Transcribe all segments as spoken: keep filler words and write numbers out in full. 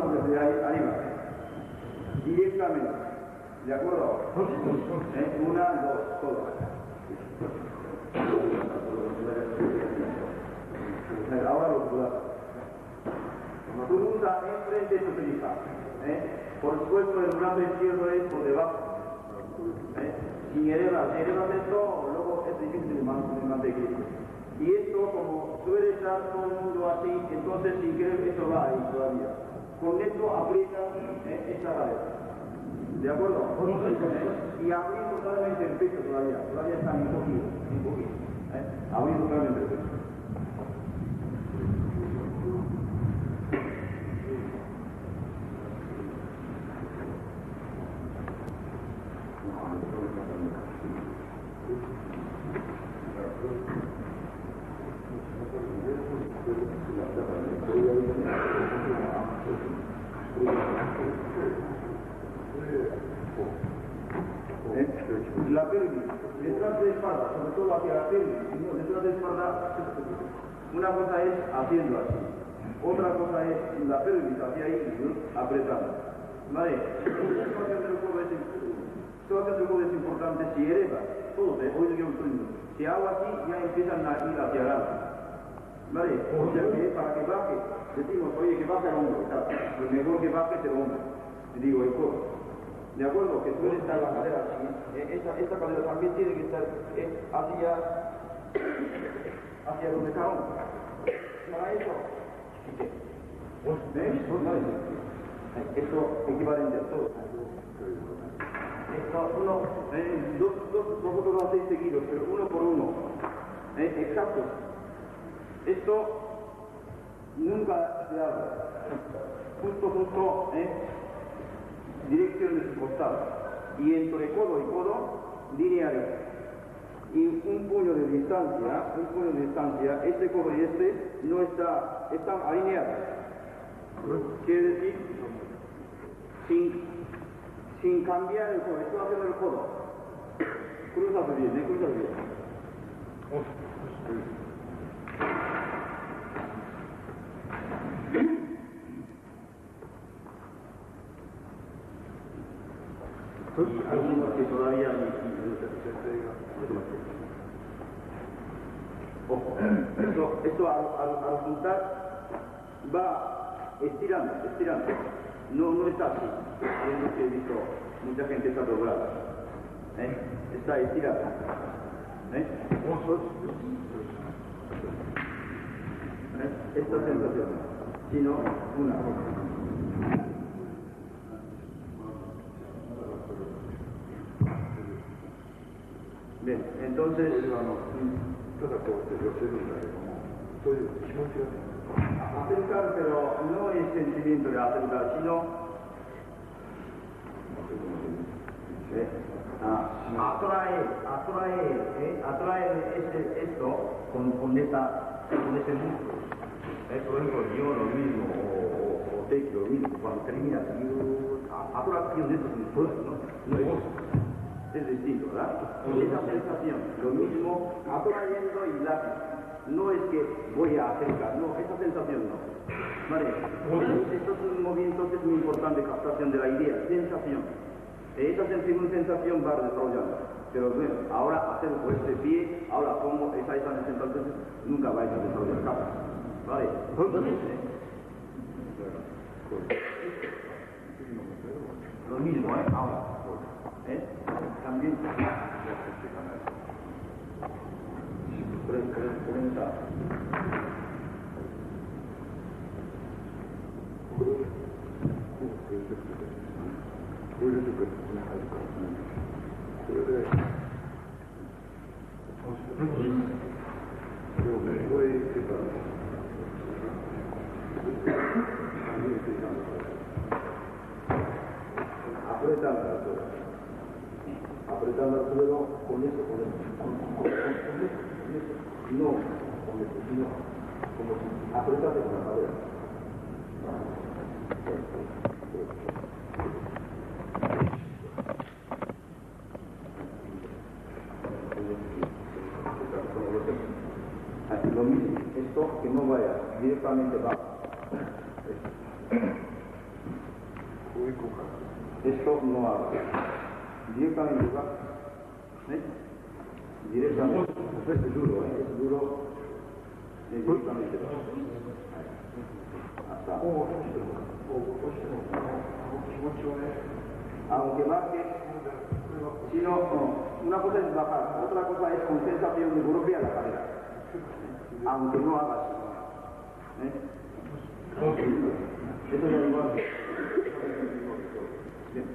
manos desde ahí, arriba, directamente, ¿de acuerdo? ¿Eh? Una, dos, todo. Ahora los brazos. Punta enfrente de tu tripa. ¿Eh? Por supuesto, el brazo izquierdo es por debajo. ¿Eh? Si elevas, si elevas esto, luego es difícil de mantener. Y esto, como suele estar todo el mundo así, entonces sin querer esto va ahí todavía. Con esto aprietas ¿eh? esta cadera. ¿De acuerdo? ¿Eh? Y abrir totalmente el pecho todavía. Todavía está un poquito, un poquito. ¿Eh? Abrir totalmente el pecho. La pelvis, detrás de la espalda, sobre todo hacia la pelvis, sino detrás de la espalda, una cosa es haciendo así, otra cosa es la pelvis hacia ahí, apretando. ¿Vale? Esta situación del cuerpo es, situación del cuerpo es importante si elevas, todo, oye que yo estoy diciendo, si hago así ya empiezan a ir hacia adelante. ¿Vale? O sea que para que baje, decimos, oye que baje el hombro, pues mejor que baje el hombro, digo el cuerpo. ¿De acuerdo? Que suele estar la cadera así. Eh, esta, esta cadera también tiene que estar eh, hacia, hacia donde está uno. Para eso, ¿ves? Esto equivalente a todo. Esto, uno, eh, dos, dos, vosotros lo hacéis seguidos, pero uno por uno. Eh, exacto. Esto nunca se abre. Justo, justo, ¿eh? Dirección de su costado, y entre codo y codo, línea recta. Y un puño de distancia, un puño de distancia, este codo y este no está, están alineados. Quiere decir, sin, sin cambiar el codo, estoy haciendo el codo. Cruzas bien, ¿eh? Cruzas bien. Algunos que todavía ojo, esto, esto al, al, al juntar va estirando, estirando, no, no está así, viendo que he visto mucha gente está doblada, ¿eh? Está estirando, ¿eh? ¿Eh? Esta sensación, si no, una. Bien, entonces, acercar, pero no es sentimiento de acercar, sino ¿eh? ah, atraer, atraer, ¿eh? atraer este, esto con, con, esta, con este músculo. ¿Eh? Por ejemplo, yo lo mismo, o, o, o te lo mismo, cuando terminas, yo atracción de estos músculos, ¿no? No es es distinto, ¿verdad? Esa sensación, lo mismo atrayendo y lápiz. No es que voy a acercar, no, esa sensación no. Vale, estos movimientos es muy importante, captación de la idea, sensación. Esa sensación va desarrollando. Pero bueno, ahora hacer por este pie, ahora como esa, esa sensación, nunca vais a desarrollar capas. Vale, lo mismo, ¿eh? Ahora. ¿Eh? También pregunta. Apretando el suelo. Apretando el suelo con eso, con eso, con, con, con, con eso, con eso, no con eso, sino como si apretase con la cadera. Lo mismo, esto que no vaya directamente abajo. Esto no haga. Directamente va. ¿Eh? Directamente. Es duro, ¿eh? Es duro. Es directamente va. Hasta. Aunque marque, si no, no, una cosa es bajar, otra cosa es con sensación de golpear la cadera. Aunque no hagas. ¿Eh? Eso es igual. Bien.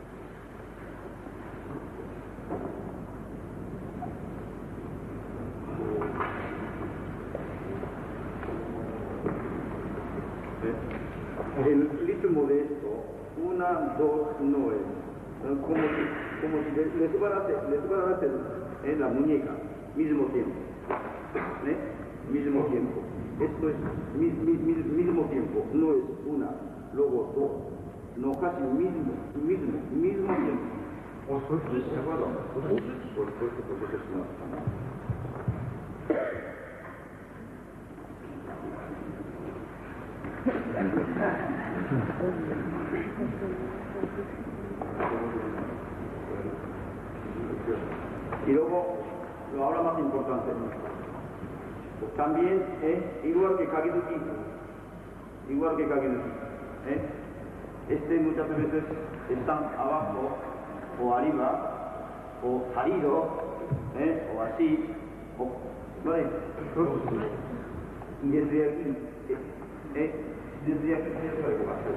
El ritmo de esto, una, dos, no es como si, como si le, le separase, le separase en la muñeca, mismo tiempo. ¿Eh? Mismo tiempo. Esto es mi, mi, mi, mismo tiempo, no es una, luego dos, no, casi mismo, mismo, mismo tiempo. ¿De acuerdo? Por supuesto, porque eso es una. Y luego, lo ahora más importante, pues también es igual que Kageduki, igual que Kageduki, ¿eh? Este muchas veces están abajo o arriba o salido, ¿eh? O así, o, ¿vale? Y desde aquí, ¿eh? Desde aquí se puede hacer.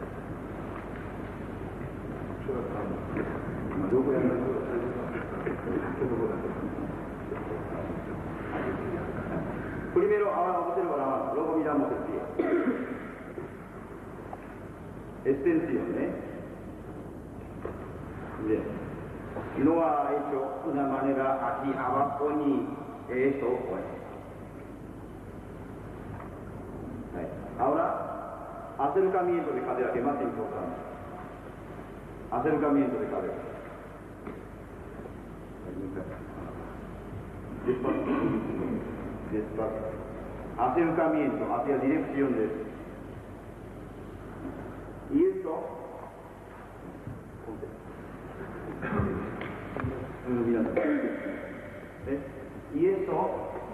Yo voy a hacer. Primero, ahora vamos a hacer la mano, luego miramos el pie. Extensión, ¿eh? Bien. No ha hecho una manera así abajo ni esto, pues. Ahora, acercamiento de cadera, que es más importante. Acercamiento de cadera. Despacio. Despacio. Acercamiento hacia dirección de esto. Y esto. ¿Eh? Y esto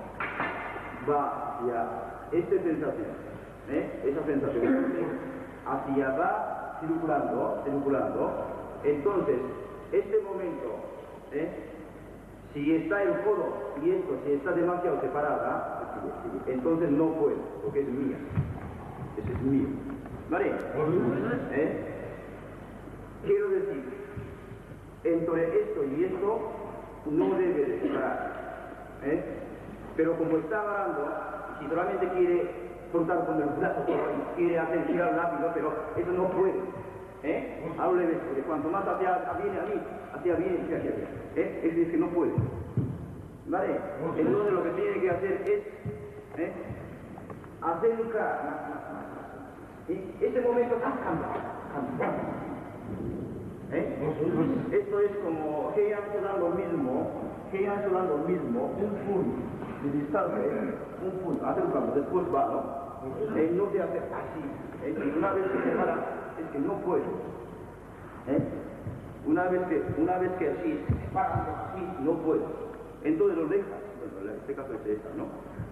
va hacia esta sensación. ¿Eh? Esa sensación hacia va circulando, circulando. Entonces, este momento, ¿eh? Si está el codo y esto, si está demasiado separada, entonces no puedo, porque es mía. Ese es mío. ¿Vale? ¿Eh? Quiero decir, entre esto y esto no debe de separar. ¿Eh? Pero como está agarrando, si solamente quiere contar con el brazo, quiere hacer girar rápido, pero eso no puede. ¿Eh? Hablo de esto, de cuanto más hacia viene a mí, hacia viene hacia allá. ¿Eh? Es decir, que no puede. ¿Vale? Entonces lo que tiene que hacer es ¿eh? acercar. Y ese momento cambia, cambia. ¿Eh? Esto es como Heian dan lo mismo, Heian dan lo mismo, un punto de distancia, un punto, acercando, después va, ¿no? Eh, no se hace así, ¿eh? Y una vez que se para, es que no puede. ¿Eh? Una vez que, una vez que así, se para así, no puede. Entonces lo dejas, bueno, en este caso es esta, ¿no?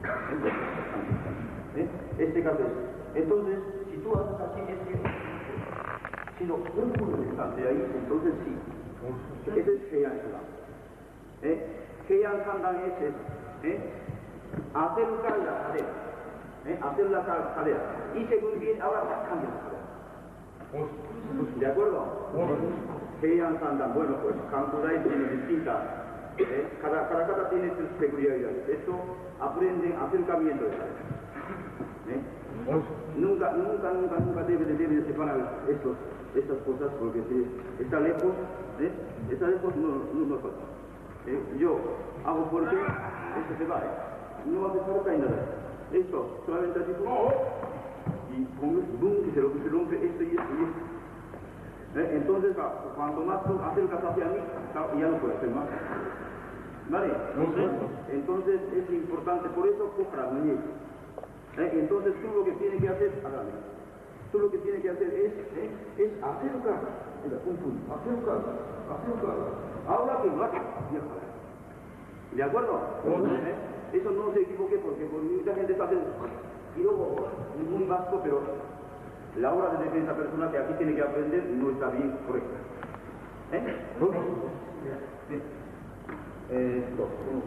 ¿Eh? Este caso es, entonces, si tú haces así, es que, si no, un punto de distancia ahí, entonces sí. Ese es Heian Shodan. ¿Eh? Heian Sandan es eso, ¿eh? Acercar la cadera, ¿eh? Hacer la cadera. Y según viene, ahora cambia la cadera. ¿De acuerdo? Heian Sandan, bueno, pues Kankudai tiene distintas, ¿eh? cada, cada cada tiene sus peculiaridades. Esto aprende acercamiento de cadera. ¿Eh? Nunca, nunca, nunca, nunca debe de, debe de separar estos, estas cosas, porque si está lejos, ¿eh? Está lejos no, no nos pasa. ¿Eh? Yo hago fuerte, esto se va, ¿eh? No hace falta nada. Esto, solamente así, y con el boom que se rompe, se rompe esto y esto y esto. ¿Eh? Entonces, cuanto más tú acercas hacia mí, ya no puedes hacer más. ¿Vale? Entonces es importante, por eso coja la muñeca. ¿Eh? Entonces tú lo que tienes que hacer, hágame. Tú lo que tienes que hacer es, ¿eh? es acercar, mira, pum, pum, acercar, acercar. Ahora que va, ¿de acuerdo? ¿Eh? Eso no se equivoque porque mucha gente está haciendo y luego muy vasco, pero la obra de defensa personal que aquí tiene que aprender no está bien correcta. ¿Eh? Sí. Eh, dos.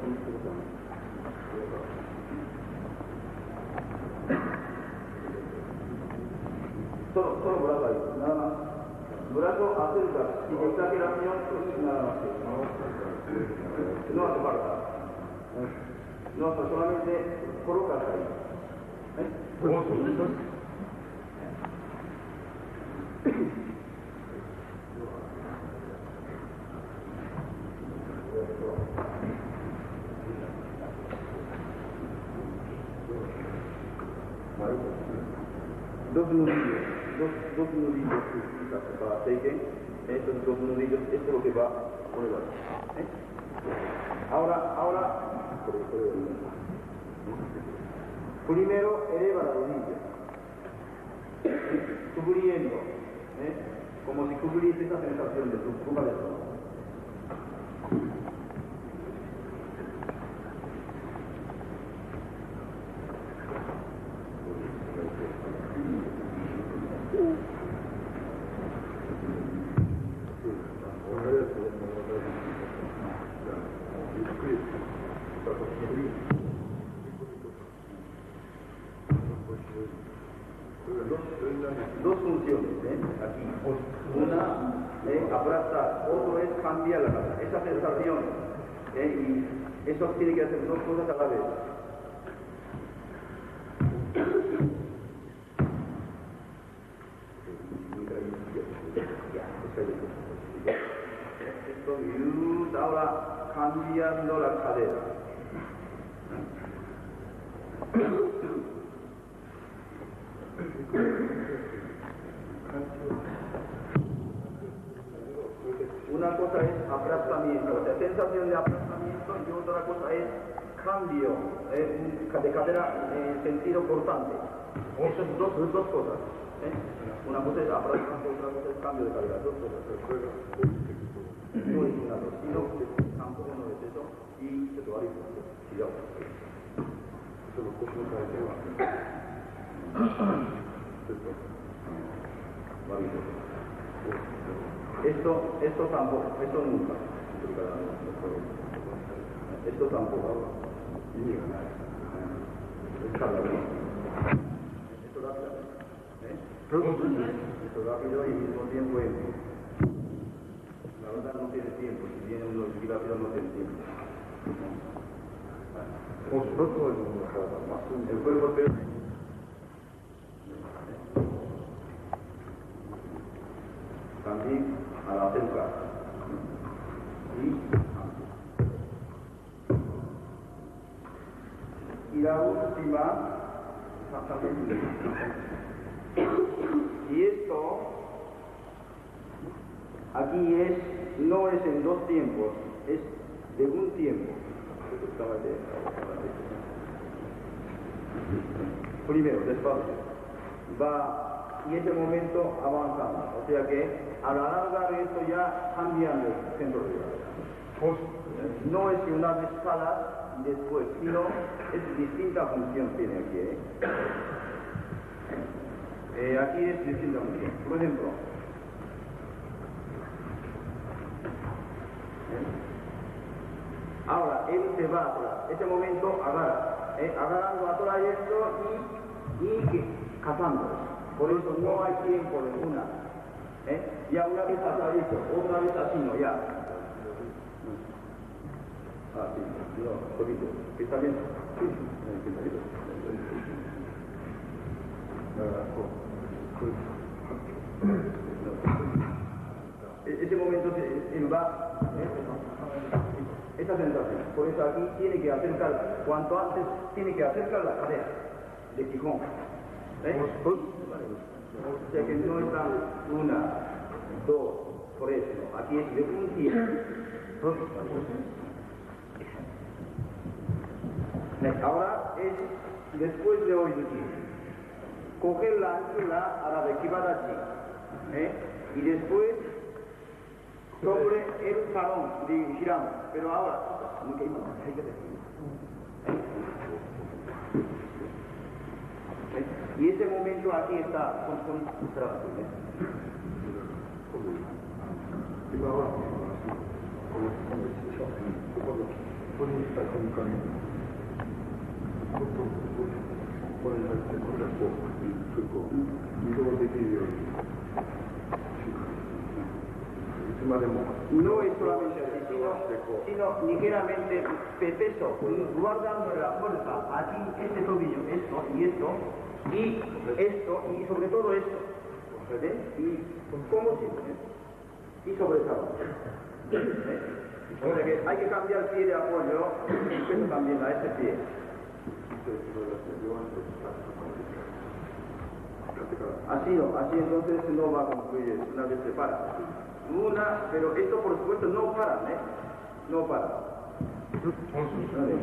Solo, solo brazo ahí, nada más. Brazo acerca, sin exageración, nada más. No hace falta. No, solamente colocas ahí. ¿Eh? Dos nudillos, dos, dos nudillos para aceite, estos dos nudillos, esto es lo que va a poner ahí. ¿Eh? Ahora, ahora, primero eleva la rodilla, cubriendo, ¿eh? Como si cubriese esa sensación de tu curva de estómago. Dos funciones, ¿eh? Aquí. Una, eh, abrazar, otro es cambiar la cara. Esa sensación, ¿eh? Y eso tiene que hacer dos cosas a la vez. Esto, y ahora cambiando la cadera. Una cosa es aplastamiento, o sea, sensación de aplastamiento, y otra cosa es cambio eh, de cadera en sentido cortante. Esas son dos, dos cosas. ¿eh? Una cosa es aplastamiento, otra cosa es cambio de cadera. Dos cosas. No es una cosa, sino tampoco no es eso, y se te va a ir. Cuidado. Eso lo cojo en el tema. Esto, esto tampoco, esto nunca. Esto tampoco. Esto rápido. ¿Eh? Esto rápido y al mismo tiempo es. La verdad no tiene tiempo, si viene uno rápido no tiene tiempo. El cuerpo pero también a la acercar y, y la última exactamente y esto aquí es no es en dos tiempos, es de un tiempo. Primero, despacio va y ese momento avanzando, o sea que a la larga de esto ya cambiando el centro de gravedad. No es que una vez escala y después, sino es distinta función tiene aquí. ¿eh? Eh, aquí es distinta función. Por ejemplo, ahora él se va atrás, ese momento agarra, ¿eh? agarrando atrás esto y, y cazando. Por eso no hay tiempo de una. ¿Eh? Ya una vez has dicho, otra vez así, no, ya. Ah, sí, no, poquito. ¿Está bien? Sí. Ese momento él va, ¿eh? Esa sensación. Por eso aquí tiene que acercar, cuanto antes tiene que acercar la cadera de Quijón. ¿Eh? O sea que no está una, dos, por eso, aquí es de un tiempo. Ahora es después de hoy de aquí. coger la anchura a la de Kibadachi, ¿eh? Y después sobre el salón de giramos, pero ahora, ¿eh? Y ese momento aquí está con, con, ¿eh? No es solamente así, sino, sino ligeramente peso, guardando la fuerza aquí, este tobillo, esto y esto, y esto, y sobre todo esto, ¿eh? Y como si, y sobre todo. ¿Eh? O sea que hay que cambiar el pie de apoyo, el peso también a este pie. Así no, así entonces no va a concluir una vez se para. Una, pero esto por supuesto no para, ¿eh? No para. ¿Vale?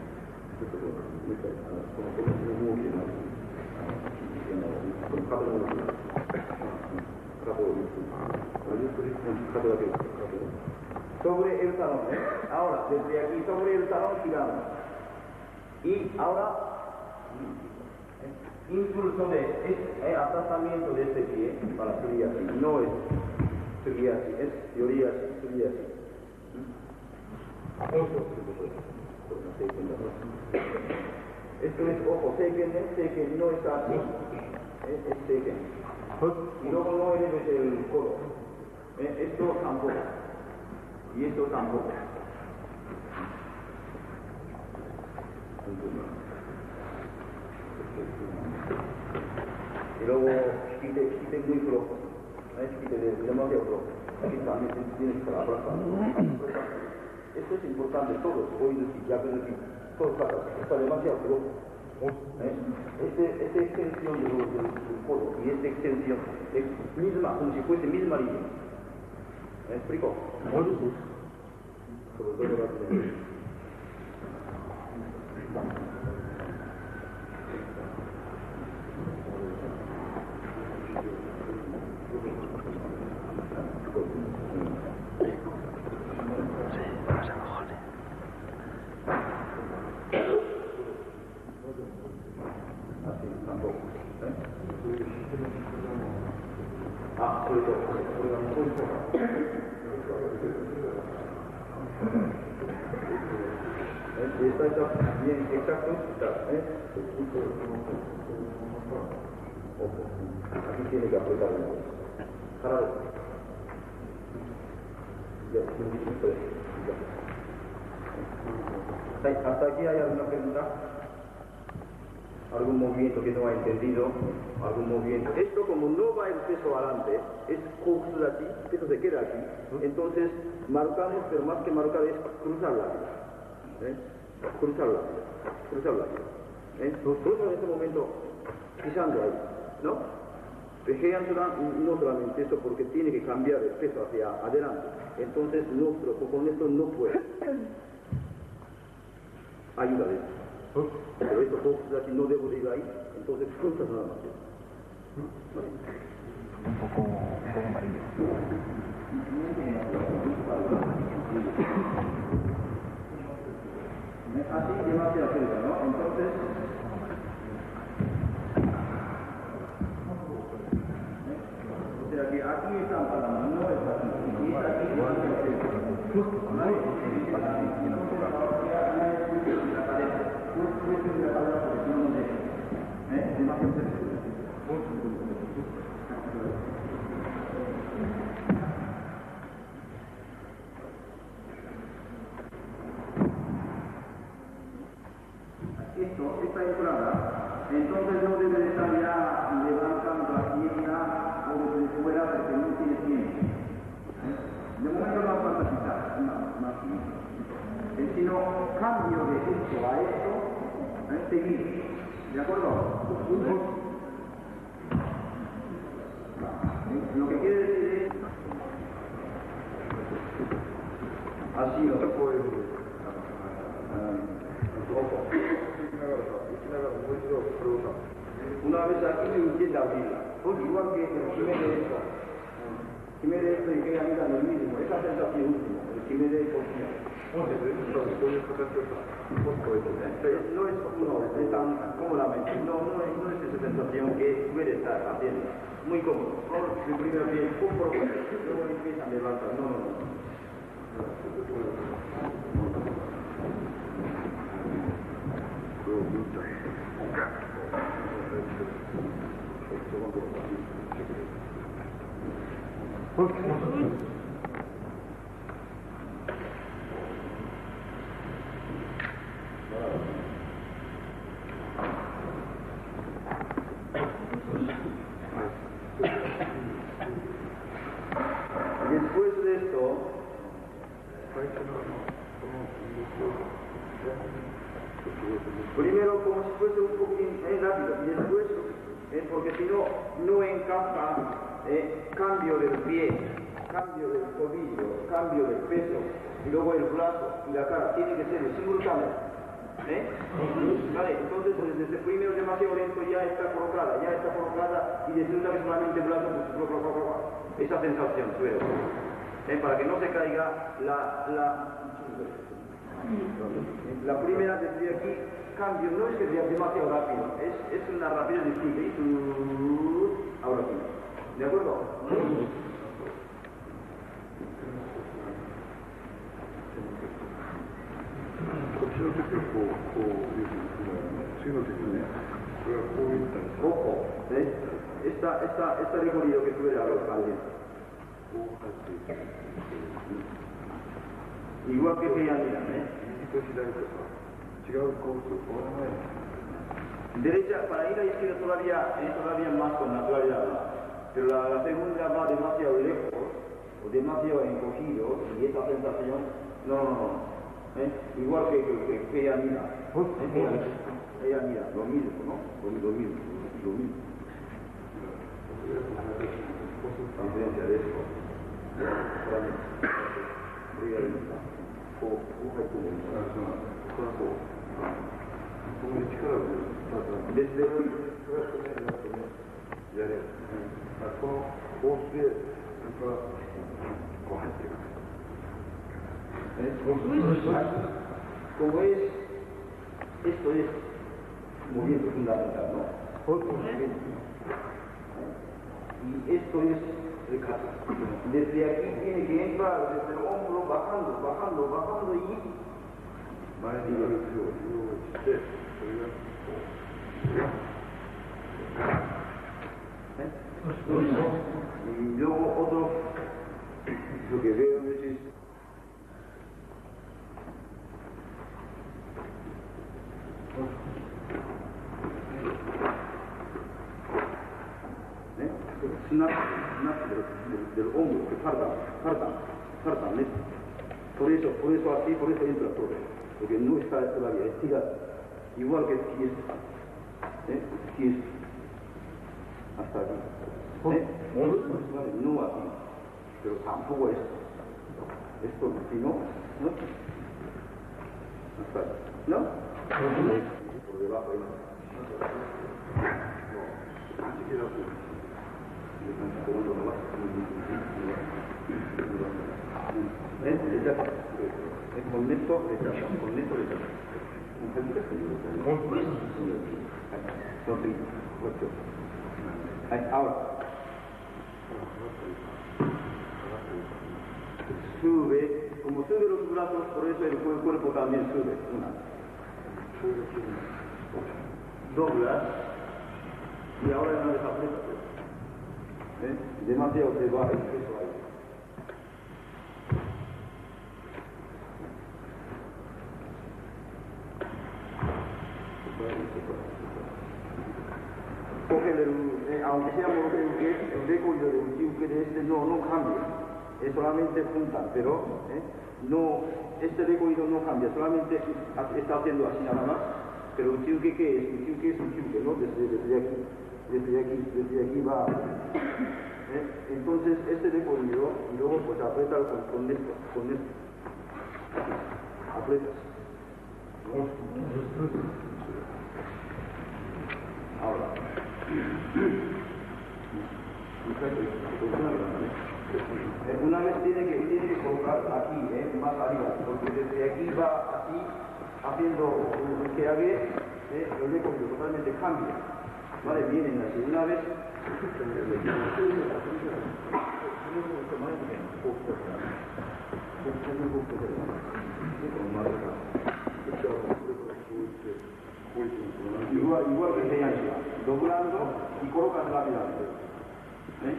Sobre el talón, ¿eh? Ahora, desde aquí sobre el talón giramos. Y ahora, impulso de este, eh, aplastamiento de este pie para subir así. No es subir así, es teoría así, subir así. Esto es ojo, seiken, seiken no está así, ¿eh? Es seiken. Y luego no eleves el codo. ¿Eh? Esto tampoco. Y esto tampoco. Y luego quite, quite muy flojo, ¿eh? Quite demasiado flojo. Aquí también tienes que estar abrazando. Esto es importante, todos, hoy decir, ya que decir, todos está demasiado flojo. ¿Eh? Este, esta extensión del, del, del codo y esta extensión es misma, como si fuese misma línea. ¿Me explico? Sobre todo la así tampoco, ¿eh? Ah, sobre todo, sobre la ¿Eh? Está, está bien exacto, ¿eh? Ojo, aquí tiene que apretar una vez. Para ya, ya. Hasta aquí hay alguna pregunta, algún movimiento que no ha entendido, algún movimiento. Esto como no va el peso adelante, es así, esto se queda aquí. Entonces marcamos, pero más que marcar es cruzar la vida. ¿Eh? Cruzar la vida, cruzar la vida. ¿Eh? Cruzo en este momento pisando ahí, ¿no? Pejean no solamente esto porque tiene que cambiar el peso hacia adelante. Entonces no, con esto no puede. Ayuda de esto. Pero esto así no debo de ir ahí, entonces cruzas nada más. ¿Vale? Un poco, un poco amarillo. Así demasiado cerca, ¿no? Entonces, o sea que aquí están parando, no está aquí, y está aquí demasiado cerca. ¿Vale? La cadena, justo la cadena porque si no no deja. ¿Eh? Demasiado cerca. Esto, esta entrada, entonces no debe de estar ya levantando la pierna o desde fuera porque no tiene tiempo. De momento no falta quitar, más eh, sino cambio de esto a esto, ¿eh? Seguir, ¿de acuerdo? ¿Eh? Lo que quiere decir es así lo que puede ojo. ながらもう一度これをさ Una vez aquí intenta abrirla, porque igual que el Jiménez de esto, Jiménez de esto y que amiga lo mismo, esa sensación última, el Jiménez de esto. No es uno, es tan cómodamente, no, no es, no es esa sensación que puede estar haciendo, muy cómodo. El primero bien, un por uno, luego empiezan a levantar, no, no, no. Después de esto, primero como si fuese un poquito eh, rápido y después, eh, porque si no, no encaja eh, cambio del pie, cambio del tobillo, cambio del peso y luego el brazo y la cara, tiene que ser simultáneo. ¿Eh? Vale, entonces desde el primero demasiado lento ya está colocada, ya está colocada y resulta que solamente el brazo, pues, bla, bla, bla, bla, esa sensación, suelo. ¿Eh? Para que no se caiga la, la, la primera desde aquí, cambio, no es que sea demasiado rápido, es, es una rapidez distinta, y ahora sí, ¿de acuerdo? Ojo, ¿eh? esta, esta, este recorrido que tuve a los padres. Igual que que ya miran, ¿eh? Derecha, para ir a izquierda todavía, eh, todavía más con naturalidad, pero la, la segunda va demasiado lejos, o demasiado encogido, y esa sensación, no, no, no. ¿Eh? Igual que, que, que, que ella mira, ¿eh? ella, ella mira, lo mismo, ¿no? Lo, lo mismo, lo mismo. Diferencia de esto. Desde como es, esto es movimiento fundamental, ¿no? Y esto es recata. Desde aquí tiene que entrar desde el hombro, bajando, bajando, bajando y... ¿Eh? Y luego otro, lo que veo es... snap, snap del, del, del hombro, que farda, farda, farda, ¿eh? Por eso, por eso así, por eso entra todo, porque no está todavía estirado, igual que si es, ¿eh? Si es hasta aquí, ¿eh? No aquí, pero tampoco es esto, si no, ¿no? Hasta aquí, ¿no? Por debajo, ¿no? Así que no. ¿Eh? Con esto, con esto, ahora sube, como sube los brazos, por eso el cuerpo también sube. Una. Dobla y ahora no desaparece. ¿Eh? Demasiado se va el peso ahí. Coge el, eh, aunque sea por el recorrido de un chiuque de este no, no cambia, es solamente punta, pero eh, no, este recorrido no cambia, solamente está haciendo así nada más, pero un chiuque ¿qué es? Un chiuque es un chiuque, ¿no? Desde, desde aquí. Desde aquí, desde aquí va, ¿eh? Entonces este recorrido y luego pues apretas con, con esto, con esto, apretas. Ahora. Una vez tiene que, tiene que colocar aquí, ¿eh? Más arriba, porque desde aquí va así, haciendo un que haga, ¿eh? El recorrido totalmente cambia. Vale, vienen así. Una vez. Igual, igual que se llama, doblando y colocas rápidamente. ¿Eh?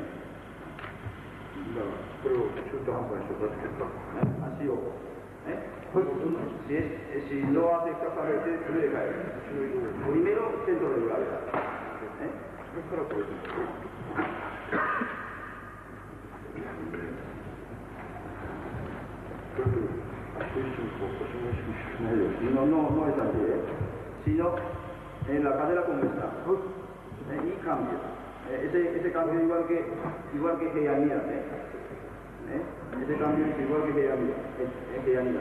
Así o ¿eh? Si, es, si no hace exactamente, puede caer. Primero, centro de gravedad. ¿Eh? No, no, no es así, ¿eh? Sino en la cadera como está. ¿Eh? Y cambia. ¿Eh? Ese, ese cambio igual que igual que Heianida, ¿eh? ¿Eh? Ese cambio es igual que Heianida. Es Heianida.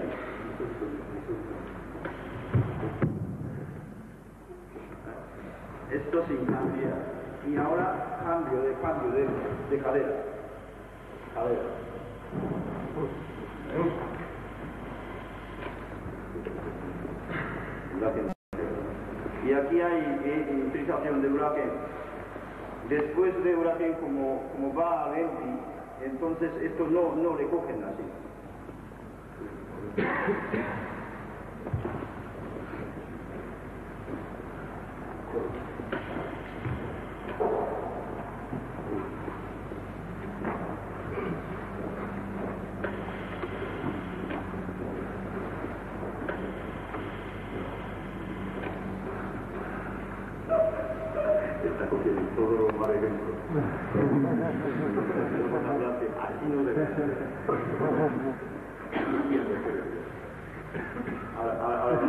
Esto sin cambiar. Y ahora cambio de cambio de, de cadera. Cadera. Y aquí hay eh, utilización de huracán. Después de huracán, como, como va a Lenti, entonces esto no, no le cogen así. Todo lo mal evento. Así no debe ser. Ahora, ahora, ahora.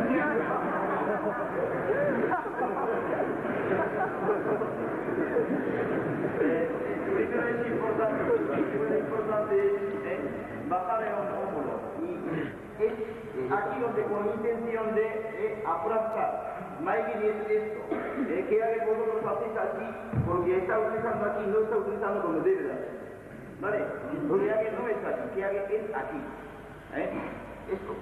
Primero es importante, primero es importante eh, bajar el hombro. Y es aquí donde con intención de eh, aplastar. Maigiri es esto, eh, que haga vosotros hacéis aquí, porque está utilizando aquí, no está utilizando como debe de hacer. ¿Vale? Que haga no es aquí, que haga es aquí. ¿Eh? Esto.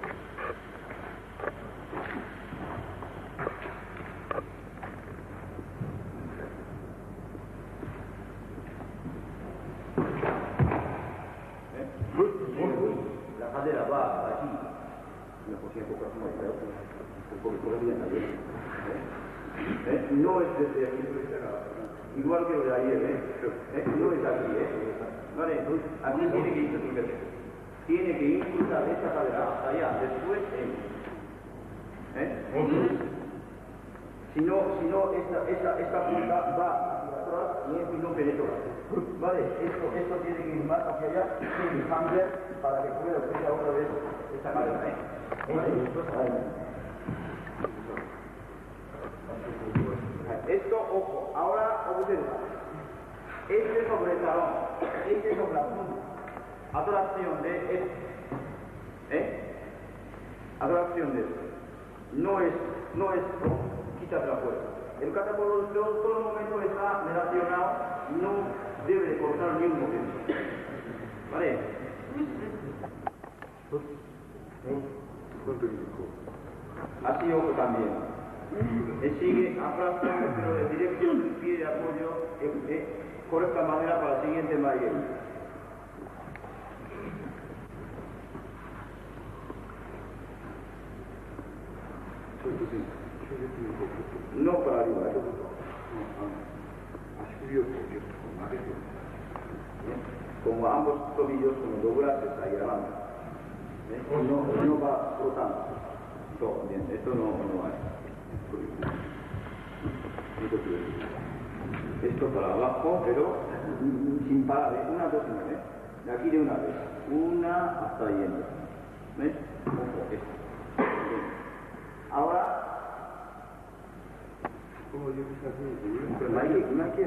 ¿Eh? La cadera va aquí. La cocina poco porque todavía no hay. ¿Eh? No es desde aquí, igual que lo de ayer, ¿eh? ¿Eh? No es aquí, ¿eh? Vale, aquí tiene que ir, tiene que impulsar esta cadera hasta allá, después él. ¿Eh? Si no, si no esta, esta, esta punta va hacia atrás y no penetra. Vale, esto, esto tiene que ir más hacia allá, tiene que cambiar para que pueda utilizar otra vez esta cadera, ¿eh? Vale. Esto, ojo, ahora observa. Este sobre el talón, este sobre la punta. Atracción de esto. ¿Eh? Atracción de esto. No es, no es, quítate la fuerza. El catapolo todo, todo el momento está relacionado y no debe de cortar ni un momento. ¿Vale? Así ojo también. Él sigue aplastando, pero de dirección del pie de apoyo eh, eh, correcta manera para el siguiente maguey. No para arriba, ¿eh? Como ambos tobillos, como doblarse ahí adelante. ¿Eh? No, no va flotando. Todo bien, esto no, no hay. Esto para abajo, pero sin parar, ¿eh? Una, dos y nueve. De aquí de una vez. Una hasta ahí entra. ¿Ves? Ojo, esto. Ahora. No hay que, no hay que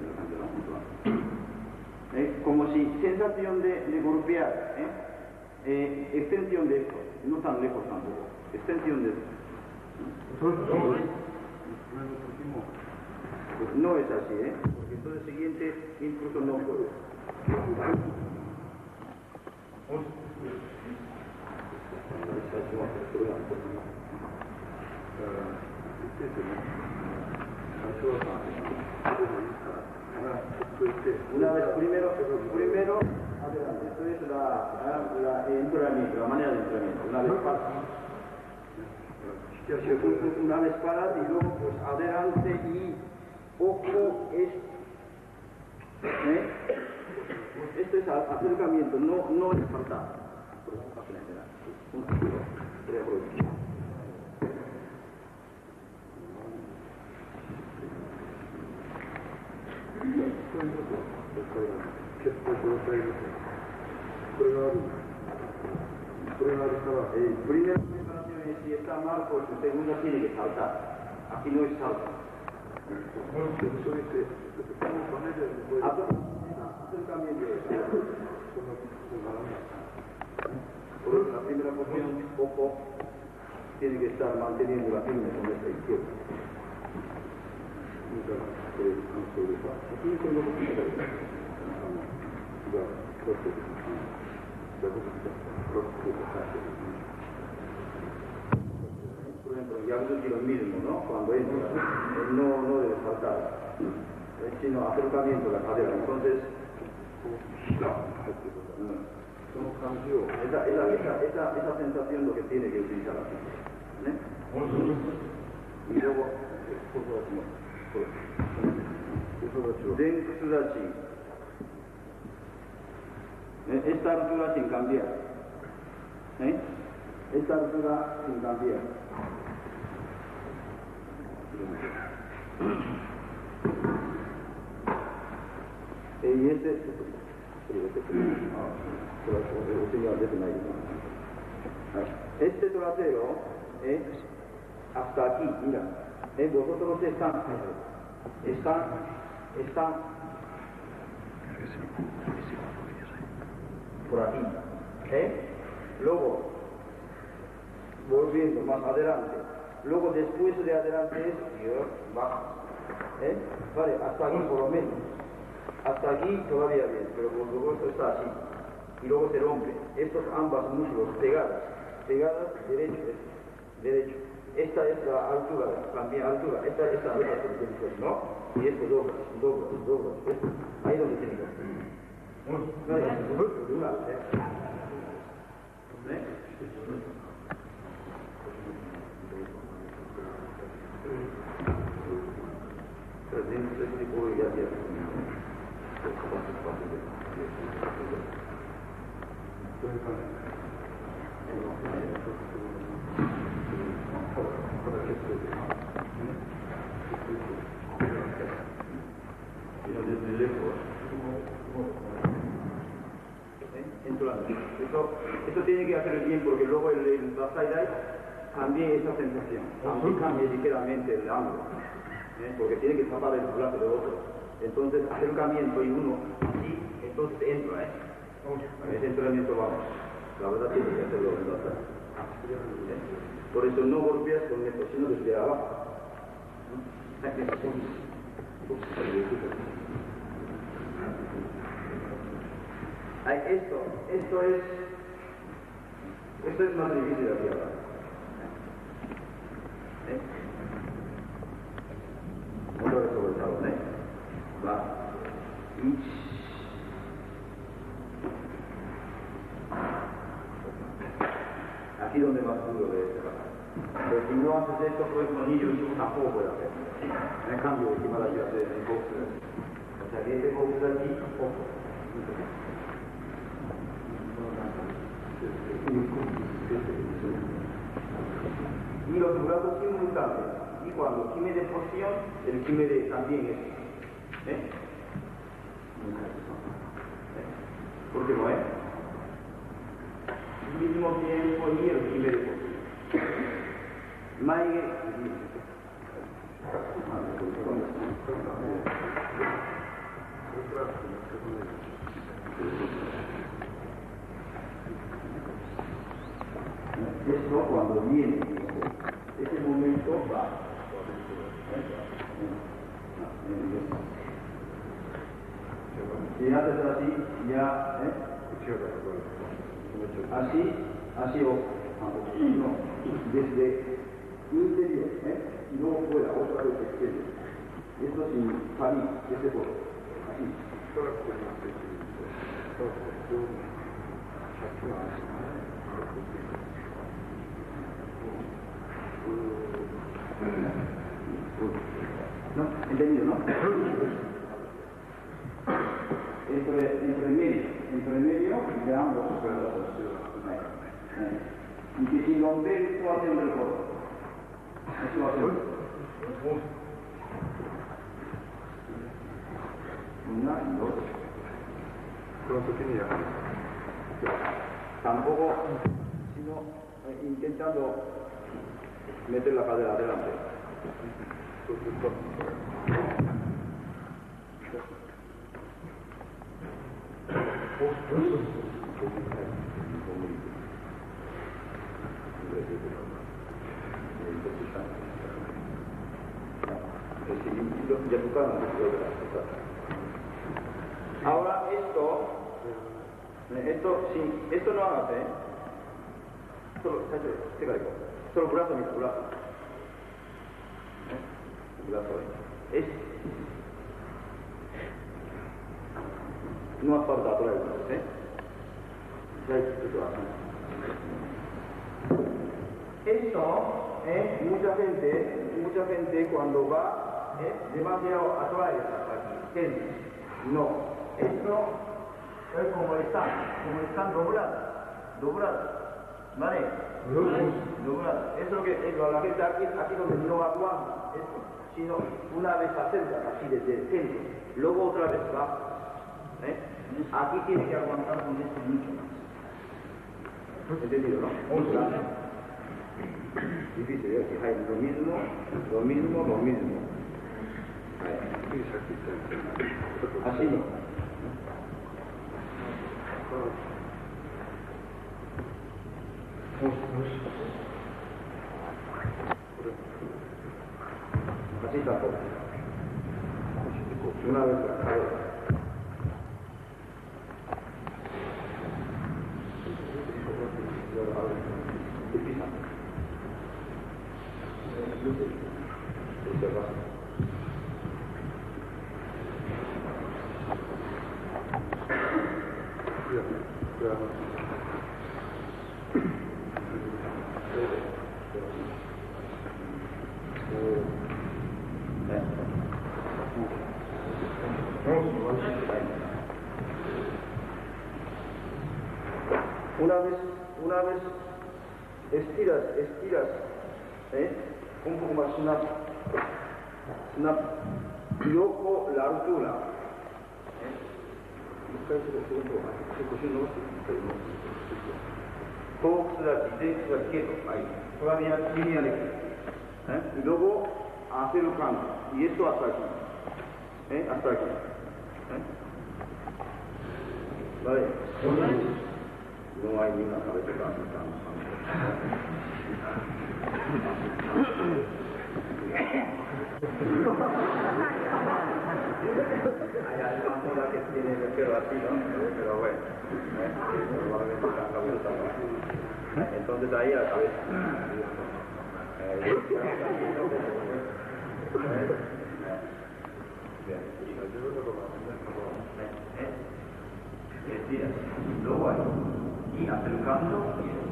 ¿eh? Como si sensación de, de golpear, ¿eh? Eh, extensión de esto, no tan lejos tampoco. Extensión de esto. No es así, ¿eh? Porque entonces el siguiente impulso no puede. Una vez primero, primero, adelante, esto es la, la, el entrenamiento, la manera de entrenamiento. Una vez para, una vez para y luego pues adelante y ojo es, ¿eh? Esto es acercamiento, no, no es faltar. El primer preparación es si está mal, pues el segundo tiene que saltar. Aquí no es salto. Acercamiento. Por eso la primera posición, ojo, tiene que estar manteniendo la firme con esta izquierda. Por ejemplo, ya es lo mismo, ¿no? Cuando entra, no, no debe saltar, sino acercamiento a la cadera. Entonces, esa, esa, esa, esa, esa sensación lo que tiene que utilizar aquí. ¿Eh? Y luego, Zen Tsudachi. Esta altura sin cambiar. ¿Eh? Esta altura sin cambiar. Y este, este trasero, ¿eh? Hasta aquí, mira, ¿eh? Vosotros están, están, están por aquí, ¿eh? Luego, volviendo más adelante, luego después de adelante es baja, ¿eh? Vale, hasta aquí por lo menos, hasta aquí todavía bien, pero luego esto está así, y luego se rompe, estos ambas músculos pegadas, pegadas, derecho, derecho, esta es la altura, también altura, esta es la altura, ¿no? Y esto dobla, dobla, dobla, esto, ahí donde tiene que estar. No, ya, de una, ¿eh? ¿Eh? Esto, esto tiene que hacer bien porque luego el, el side cambie esa sensación, aunque cambie ligeramente el ángulo, ¿eh? Porque tiene que tapar el brazo de otro. Entonces acercamiento y uno así, entonces entra, ¿eh? Ese entrenamiento vamos, la verdad tiene que hacerlo en la sala. Por eso no golpeas con esto, sino desde abajo. Ay, esto, esto es, esto es más difícil de hacer. ¿Eh? Otra vez sobre el salón, ¿eh? Va. Y... aquí donde más duro de este lado. Pero si no haces esto, pues los niños tampoco puede hacer. En cambio, encima la ayuda de el box. O sea que este box de aquí, poco. Y los durados simultáneos. Y cuando quime de posición, el quime de también es. ¿Eh? ¿Por qué no es? El mismo tiempo y el quime de posición. Maige. Esto cuando viene, ese momento va. Y haces así, ya, ¿eh? Así, así o no, desde interior, ¿eh? Y luego fuera, otra vez exterior. Esto sin salir, ese por así. ¿No? ¿Entendido, no? Entre, entre medio, entre medio de ambos. Eh, y que si romper esto va a ser un recorte. Esto va a ser un una y dos. Tampoco, sino eh, intentando meter la cadera adelante. Ahora esto, esto, sí, esto no hagas, ¿eh? Solo, solo brazo, mi brazo. ¿Eh? Brazo, ¿eh? Es, no hace falta por ahí, ¿eh? Esto, ¿eh? Mucha gente, mucha gente cuando va, ¿eh? Demasiado atrás aquí, gente, no. Esto es como están, como están dobladas, dobladas, ¿vale? Dobladas. Eso es lo que es la gente aquí, aquí donde no aguanta esto, sino una vez acerca, así desde el centro, luego otra vez va, ¿eh? Aquí tiene que aguantar con esto mucho más. ¿Entendido, no? Difícil, ¿eh? Hay lo mismo, lo mismo, lo mismo. Así no. Así tampoco. Una vez la cabeza. Te pisan. Una vez, una vez estiras, estiras, ¿eh? Un poco más snap, snap, y luego la altura. Todo se la quieto, ahí, todavía línea de aquí. ¿Eh? Y luego hacer el cambio, y esto hasta aquí, ¿eh? Hasta aquí. ¿Eh? Vale. No hay ni una cabeza tan hay algunas que tienen el pelo así, ¿no? Pero bueno, ¿eh? Normalmente la cabeza está. Entonces ahí la cabeza. Estiras, luego ahí. Y acercando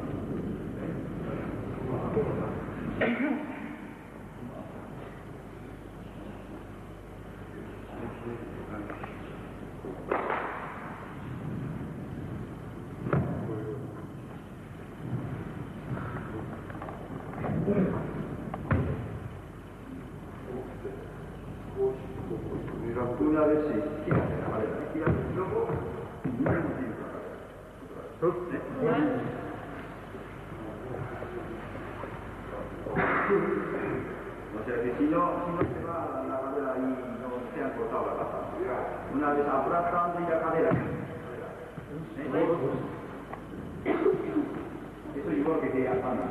una vez sí, gira, vale, gira, luego o sea que si no, si no se va la cadera y no se han cortado la pata, una vez aplastando y la cadera. ¿Eh? Eso yo creo que queda fácil.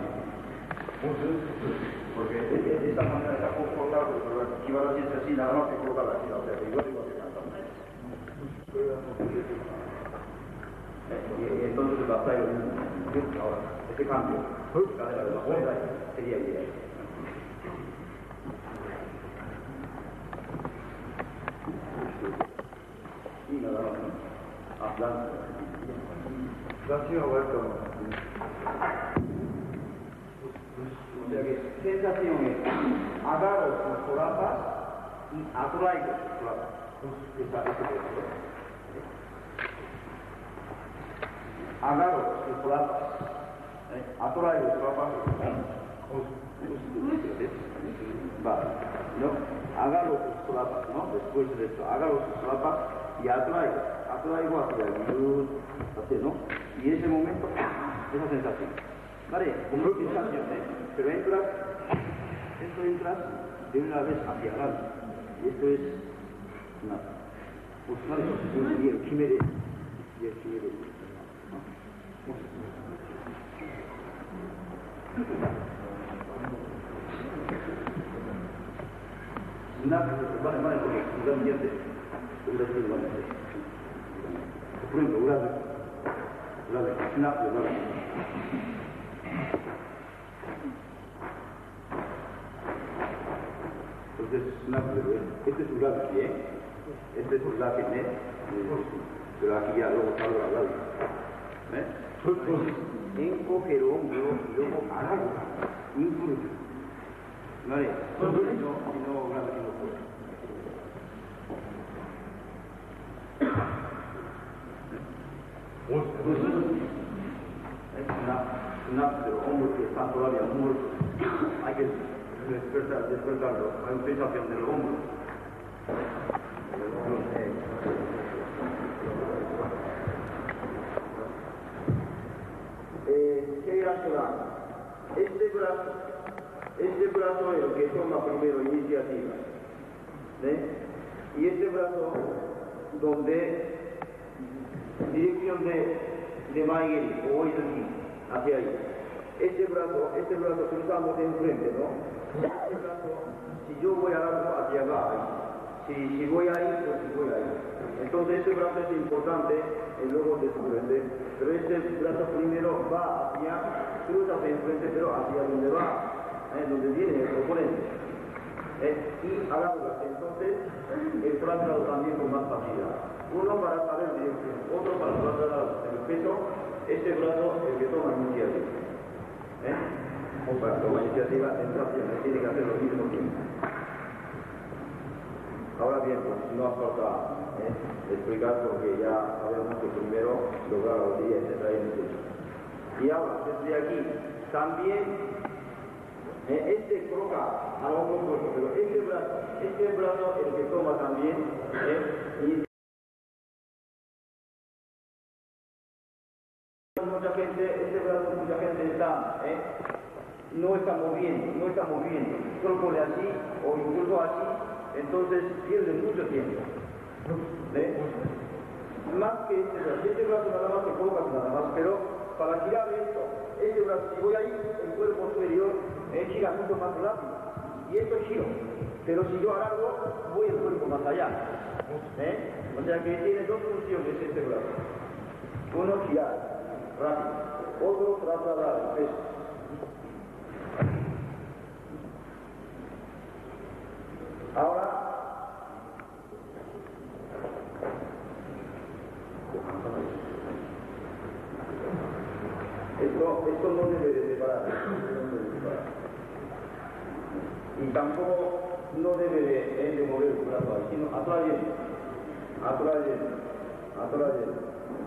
Porque de esta manera está cortado, pero si va a decirse así, nada más que colocarla así, o sea que yo digo que canta. bastar lo mismo. Ahora, este cambio, cadera de la fuerza sería ideal. Y nada más, hablando. Sensación vuelto. O sea que sensación es agarro sus solapas y atraigo sus solapas. Esa, esa agarro sus solapas, ¿eh? Atraigo sus solapas. Vale, ¿no? Agarro sus solapas, ¿no? Después de esto, agarro sus solapas y atraigo, atraigo hacia el así, ¿no? Y en ese momento, esa sensación. ¿Vale? Como sensación, ¿eh? Pero entras, esto entras de una vez hacia adelante. Y esto es nada. Pues vale, y el quimere, y el quimere. Nada, vale, vale, porque udah menjadi, udah jadi mana? Kemudian udah, udah, snap, udah. Entonces, snap, este es un lado aquí, ¿eh? Este es un lado que net, pero aquí ya luego salgo al lado, ¿eh? Entonces, encoge el hombro y luego agarro, incluso. Vale, no, no, no, nada que no pueda. Es una, una de los hombros que están todavía muertos. Hay que despertar, despertarlo. Hay una sensación del hombro. Eh, ¿Qué brazo da? Este brazo. Este brazo es el que toma primero iniciativa, ¿eh? Y este brazo donde dirección de, de Maigeri o Oizaki hacia ahí. Este brazo, este brazo cruzamos enfrente, ¿no? Este brazo, si yo voy a largo hacia acá, si, si voy ahí, pues si voy ahí. Entonces este brazo es importante, el luego descubrende, pero este brazo primero va hacia, cruza hacia enfrente, pero hacia donde va. ¿Eh? Donde viene el oponente, ¿eh? Y alarga. Entonces el traslado también con más facilidad, uno para saber dirección, otro para trasladar el peso. Este brazo el que toma iniciativa, ¿eh? O para tomar iniciativa en tracción, tiene que hacer lo mismo tiempo. Ahora bien, pues no hace falta, ¿eh? explicar porque ya sabemos que primero lograr la rodilla se trae en el pecho. Y ahora desde aquí también este coloca al otro cuerpo, pero este brazo, este brazo es el que toma también, ¿eh? Y mucha gente, este brazo mucha gente está, ¿eh? no está moviendo, no está moviendo, solo pone así o incluso así, entonces pierde mucho tiempo. ¿Eh? Más que este brazo, este brazo nada más que colocas nada más, pero para girar esto, este brazo, si voy ahí, el cuerpo superior eh, gira mucho más rápido, y esto giro, pero si yo alargo, voy el cuerpo más allá. ¿Eh? O sea que tiene dos funciones este brazo. Uno, girar rápido, otro, trasladar el peso. Ahora, Esto, esto no debe de separar, y tampoco no debe de, de mover el brazo ahí, sino atrayendo, atrayendo, atrayendo.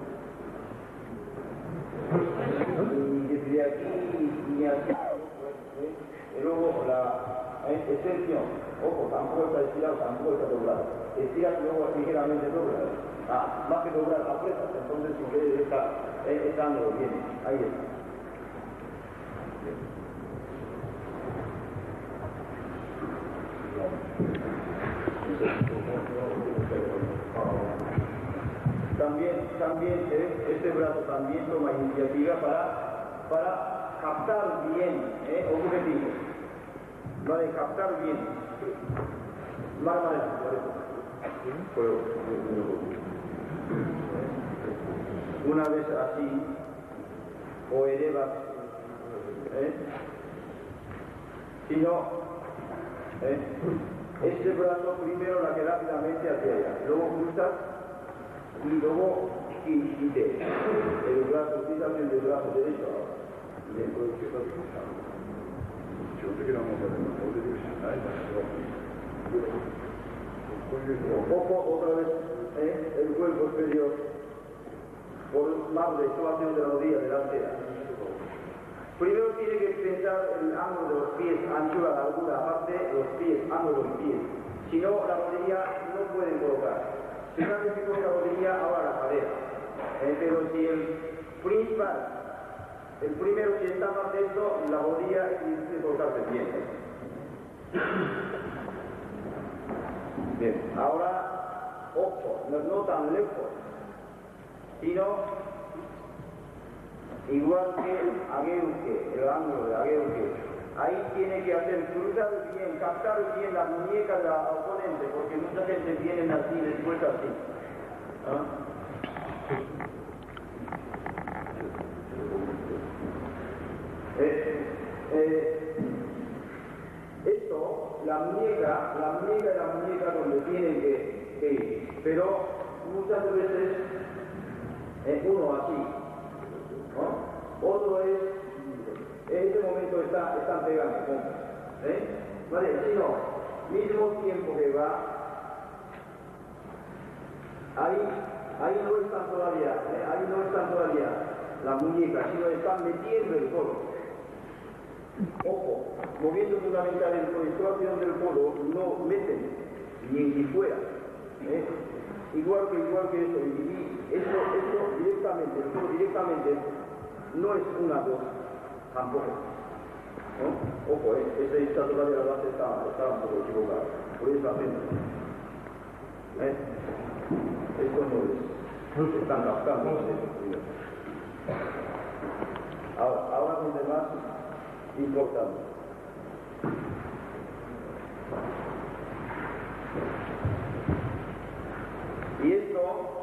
Y desde aquí y aquí, y luego la extensión, ojo, tampoco está estirado, tampoco está doblado. Estiras y luego ligeramente doblas. Ah, más que doblar, apretas, entonces si quieres está, está andando bien, ahí está. También, también eh, este brazo también toma iniciativa para, para captar bien eh, objetivos, vale, captar bien. Más manera, una vez así, o elevas, ¿eh? sino ¿eh? este brazo primero la que rápidamente hacia allá, luego cruzas y luego quite el brazo, quítame el brazo derecho y después que estás cruzando. Ojo otra vez, ¿eh? el cuerpo exterior por lado de extracción de la rodilla delantera. Primero tiene que pensar el ángulo de los pies, anchura de alguna parte, los pies, ángulo de los pies. Si no, la rodilla no puede colocar. Si no se coloca la rodilla, ahora la cadera. Eh, pero si el principal, el primero que está más lento, la rodilla tiene que colocarse bien. Bien, ahora, ojo, no, no tan lejos, sino igual que Ageuke, el ángulo de Ageuke. Ahí tiene que hacer cruzar bien, captar bien la muñeca del oponente, porque mucha gente viene así, después así. ¿Ah? Eh, eh, esto, la muñeca, la muñeca es la muñeca donde tienen que, que ir, pero muchas veces eh, uno así, ¿no? Otro es, en este momento está, están pegando, ¿eh? Vale, si no, mismo tiempo que va, ahí, ahí no están todavía, ¿eh? ahí no están todavía la muñeca, sino están metiendo el codo. Ojo, moviendo fundamental en la situación del codo, no meten ni ni fuera. ¿eh? Igual que igual que esto, y esto, esto directamente, el codo directamente no es una dos, tampoco. ¿no? Ojo, eh, ese está todavía la base está, está un poco equivocada. Por eso hacen. ¿eh? Esto no es. Están captando. Ahora, ahora con demás. Importante. Y esto,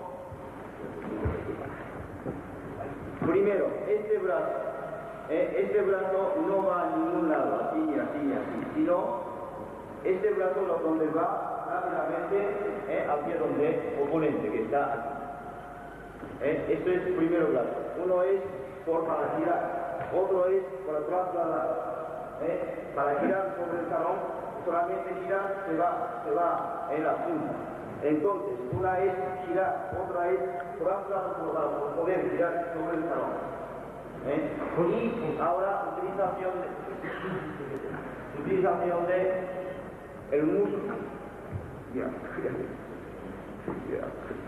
primero, este brazo, eh, este brazo no va a ningún lado, así ni así ni así, sino este brazo lo donde va rápidamente eh, hacia donde oponente, que está aquí. Eh, esto es el primer brazo. Uno es por para girar. Otro es para trasladar, ¿eh? para girar sobre el talón, solamente girar se va, se va en la punta. Entonces, una es girar, otra es trasladar para poder girar sobre el talón. ¿eh? Y ahora utilización de, utilización de el músculo. Ya, ya, ya,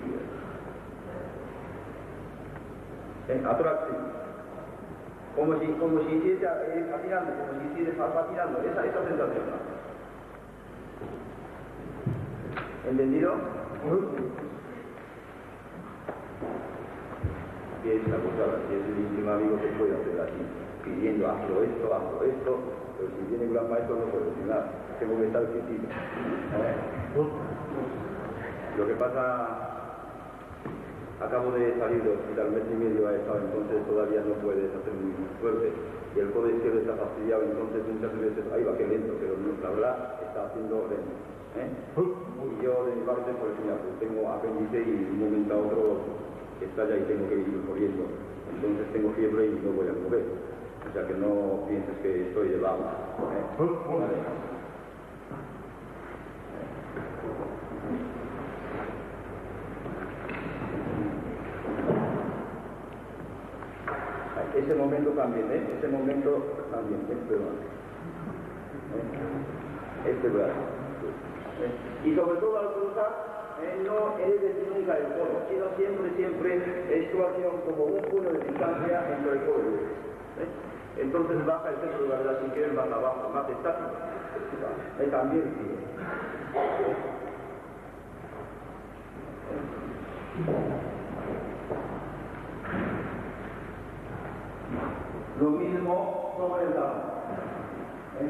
ya. ¿Eh? Atracción. Como si, como si hiciese eh, patinando, como si hiciese patinando, esa, esa sensación. ¿Entendido? Y es la cosa, si es el íntimo amigo que puede hacer así, pidiendo, hazlo esto, hazlo esto, pero si viene un gran maestro no puedo decir nada, tengo que estar quietito. ¿eh? Lo que pasa... Acabo de salir del hospital, mes y medio ha estado, entonces todavía no puedes hacer muy fuerte. Y el codo izquierdo está fastidiado, entonces muchas veces, ahí va que lento, pero no, la verdad está haciendo lento. ¿eh? Y yo de mi parte, por ejemplo, pues tengo apéndice y de un momento a otro estalla y tengo que ir corriendo. Entonces tengo fiebre y no voy a mover. O sea que no pienses que estoy de vago. ¿eh? Vale. Ese momento también, ¿eh? Ese momento también, este brazo. ¿eh? Este brazo. ¿eh? Y sobre todo al cruzar, ¿eh? no eleves nunca el codo, sino siempre, siempre situación como un puño de distancia entre el codo y el ¿eh? Entonces baja el centro de gravedad sin querer, baja abajo, más estático. ¿eh? También sigue. Lo mismo sobre el talón. ¿eh?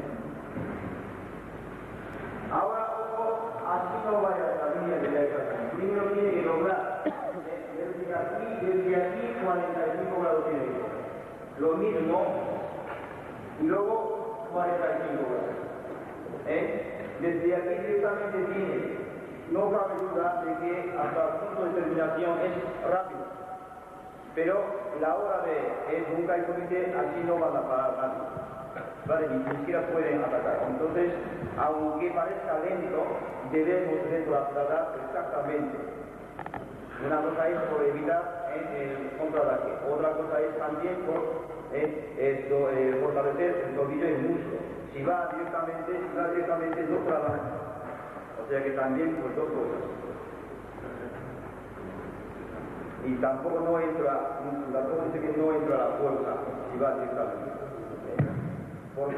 Ahora, ojo, así no vaya a la línea de la ecuación. Primero tiene que lograr, ¿eh? desde aquí, desde aquí, cuarenta y cinco grados tiene que lograr. Lo mismo, y luego cuarenta y cinco grados. ¿Eh? Desde aquí directamente viene, no cabe duda de que hasta el punto de terminación es rápido, pero la hora de es nunca hay comité, así no van a parar nadie, ¿vale? Ni siquiera pueden atacar. Entonces, aunque parezca lento, debemos tratar exactamente. Una cosa es por evitar eh, el contraataque, otra cosa es también por eh, esto, eh, fortalecer el tobillo y el muslo. Si va directamente, si va directamente no trabaja. O sea que también pues dos cosas. Y tampoco no entra, tampoco dice que no entra la fuerza si va directamente. Porque,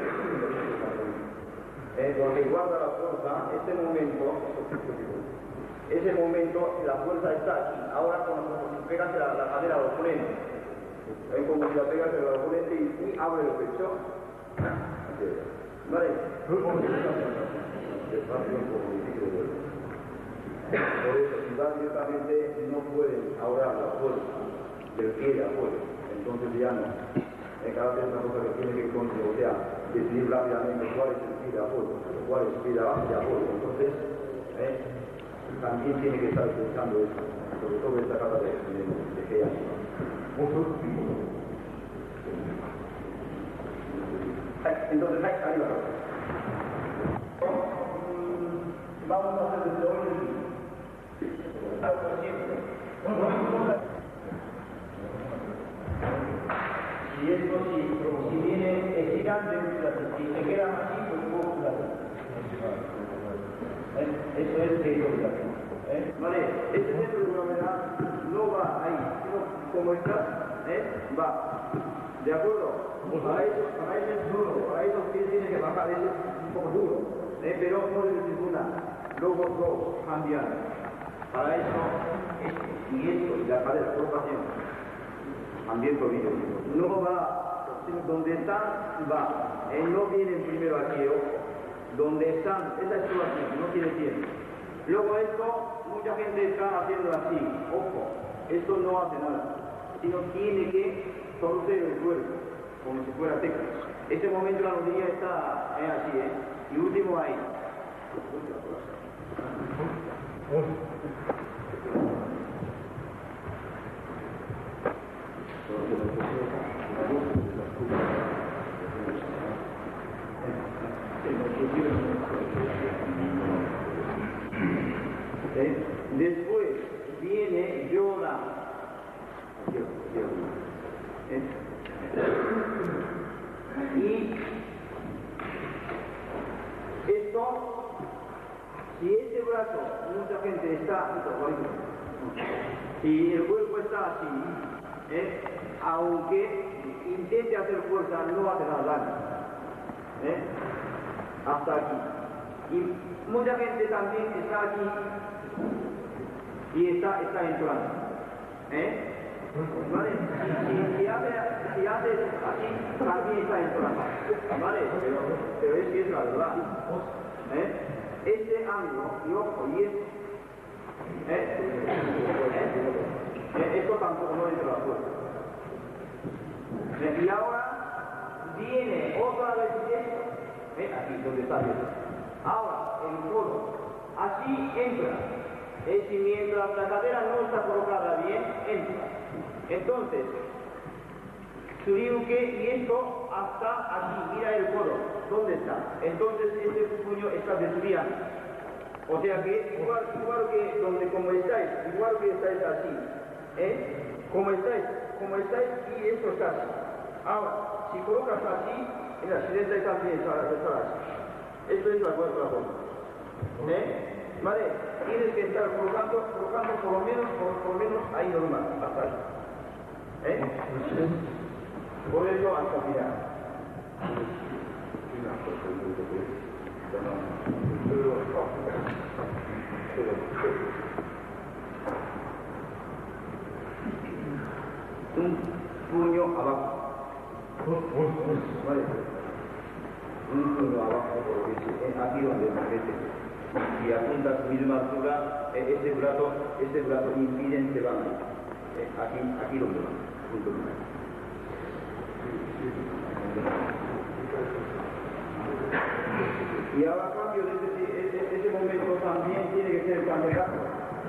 eh, porque guarda la fuerza, este momento, ese momento la fuerza está aquí. Ahora como si pegas la, la cadera al oponente. Es como si la pegas al oponente y, y abre el pecho. Vale. Por eso, si va directamente, no pueden ahorrar la fuerza del pie de apoyo. Entonces ya no. En cada vez es una cosa que tiene que conseguir, o sea, decidir rápidamente cuál es el pie de apoyo, cuál es el pie de apoyo. Entonces, eh, también tiene que estar pensando eso, sobre todo esta capa de, de, de G A. Entonces, ahí va. Vamos a hacer desde hoy algo siempre. Si esto, si, si viene es gigante, si se queda así, pues puedo curar. Eso es de ¿eh? Vale, este centro de gravedad no va ahí, sino como está, ¿eh? Va. ¿De acuerdo? Para eso, para eso es duro, para eso tiene que bajar, es un poco duro, ¿eh? Pero no debe ninguna. Luego dos cambian. Para eso, esto y esto, y la cadera, colocación. También tobillo. No va, donde están, va. Eh, no vienen primero aquí, ¿o? Donde están, esa es situación, no tiene tiempo. Luego esto, mucha gente está haciendo así, ojo, esto no hace nada, sino tiene que torcer el cuerpo, como si fuera teca. Este momento la rodilla está eh, así, ¿eh? Y último ahí. ¿Eh? Después viene Yoda. ¿Eh? Y esto, si este brazo, mucha gente está, si el cuerpo está así, ¿eh? Aunque intente hacer fuerza, no hace nada daño. ¿Eh? Hasta aquí. Y mucha gente también está aquí y está, está entrando. ¿Eh? ¿Vale? Si, si, hace, si hace así, también está entrando. ¿Vale? Pero, pero es que es la verdad. ¿Eh? Este ángulo, y ojo, y esto. ¿Eh? ¿Eh? Esto tampoco no entra la fuerza. ¿Eh? Y ahora viene otra vez esto. ¿Eh? Aquí, donde está esto. Ahora, el codo. Así entra. Es decir, mientras la cadera no está colocada bien, entra. Entonces, Suriuke y esto hasta aquí, mira el codo, ¿dónde está? Entonces este puño está desviando. O sea que igual, igual que donde como estáis, igual que estáis así, ¿eh? Como estáis, como estáis y esto está así. Ahora, si colocas así, mira, si estáis también está así. Esto es la cuerda, ¿eh? Vale, tienes que estar colocando, colocando por lo menos, por, por lo menos ahí normal, hasta ahí. ¿Eh? Por eso hasta final. Un puño abajo. Vale. Un puño abajo, porque es aquí donde me mete. Si apunta a su misma altura, ese brazo, ese brazo impide que van. Aquí, aquí donde van. Punto. Y ahora cambio de ese, ese, ese momento también tiene que ser el cambio de brazo.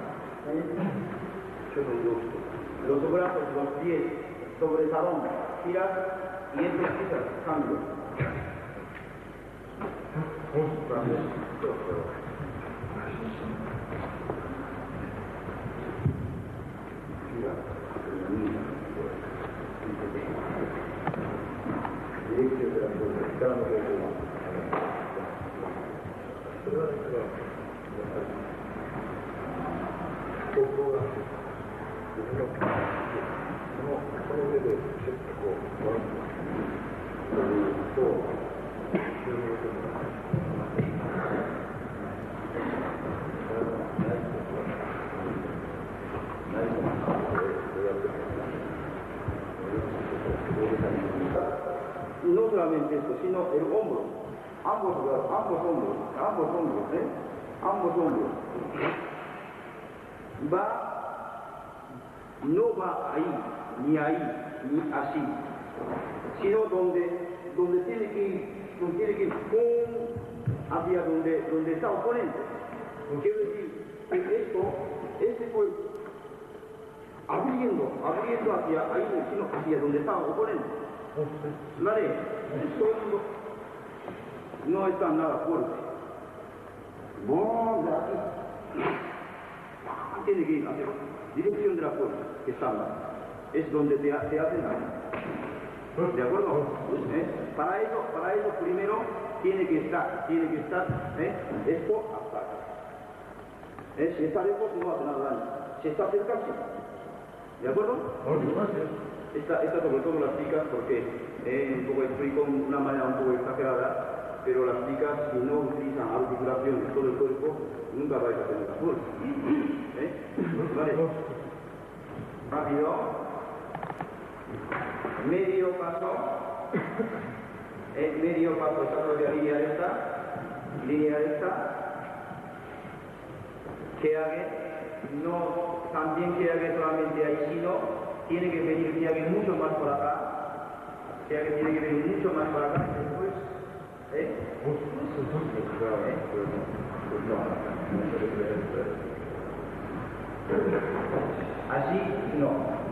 Los brazos, los pies sobre el talón, giras y entre pisas, cambio. No solamente esto, sino el hombro, ambos, ambos hombros, ambos hombros, ¿eh? ambos hombros. Va, no va ahí, ni ahí, ni así, sino donde, donde tiene que ir, donde tiene que ir, ¡pum!, hacia donde, donde está oponente. Quiero decir que esto, este fue abriendo, abriendo hacia ahí, sino hacia donde está oponente. ¿Vale? Todo el mundo no está nada fuerte. Bueno, de aquí. Tiene que ir hacia la dirección de la fuerza que salga. Es donde te, te hacen daño. ¿De acuerdo? ¿Eh? Para eso, para eso primero tiene que estar, tiene que estar, ¿eh? esto hasta acá. ¿Eh? Si está lejos no hace nada daño. Si está cerca, sí. ¿De acuerdo? Esta, esta sobre todo las chicas, porque eh, un poco explico de una manera un poco exagerada, pero las chicas si no utilizan articulación de todo el cuerpo, nunca vais a tener la fuerza. ¿Eh? ¿Vale? Rápido. Medio paso. Eh, medio paso exacto de la línea recta. Línea recta. Que haga, no también que haga solamente ahí, sino tiene que venir, que haga mucho más por acá, que haga, tiene que venir mucho más por acá, después, ¿eh? Así, no.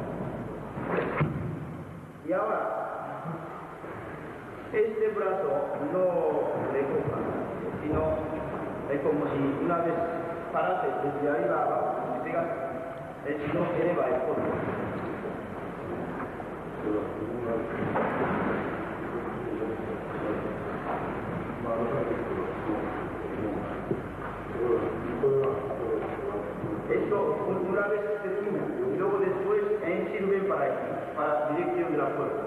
Y ahora, este brazo no le coja, sino es como si una vez parase desde arriba abajo, si pegas, es no se eleva el cuerpo. Esto una vez se sube y luego después eh, sirve para aquí, para la dirección de la fuerza.